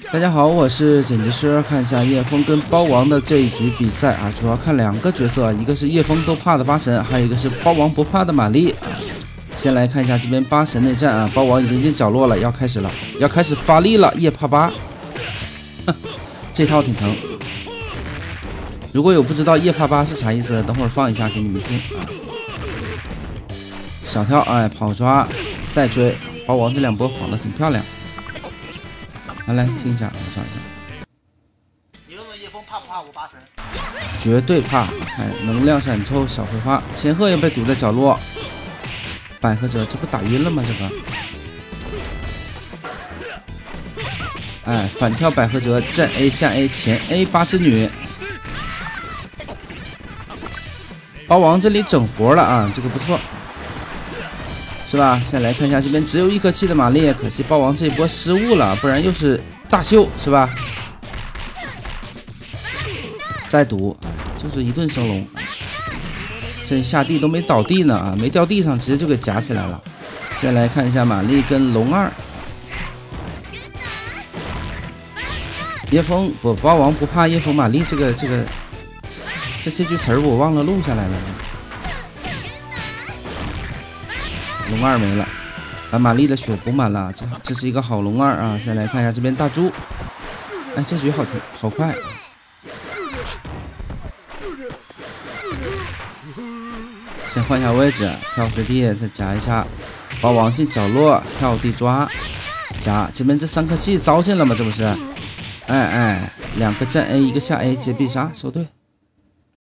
大家好，我是剪辑师。看一下叶枫跟包王的这一局比赛啊，主要看两个角色，一个是叶枫都怕的八神，还有一个是包王不怕的玛丽啊。先来看一下这边八神内战啊，包王已经进角落了，要开始了，要开始发力了。叶怕八，这套挺疼。如果有不知道叶怕八是啥意思的，等会儿放一下给你们听啊。小跳，哎，跑抓，再追，包王这两波晃的挺漂亮。来听一下，我找一下。 你问问叶枫怕不怕我八神？ 绝对怕！看能量闪抽小葵花，千鹤也被堵在角落。百合者这不打晕了吗？这个，哎，反跳百合者，站 A 下 A 前 A 八之女。包王这里整活了啊，这个不错。是吧？先来看一下这边只有一颗气的玛丽，可惜包王这一波失误了，不然又是大秀，是吧？再赌，就是一顿升龙，这下地都没倒地呢啊，没掉地上，直接就给夹起来了。先来看一下玛丽跟龙二，叶枫不包王不怕叶枫玛丽，这句词儿我忘了录下来了。龙二没了，把玛丽的血补满了，这是一个好龙二啊！先来看一下这边大猪，哎，这局好快，先换一下位置，跳随地再夹一下，包王进角落跳地抓，夹这边这三颗气糟践了吗？这不是？哎，两个站 A 一个下 A 接必杀收队。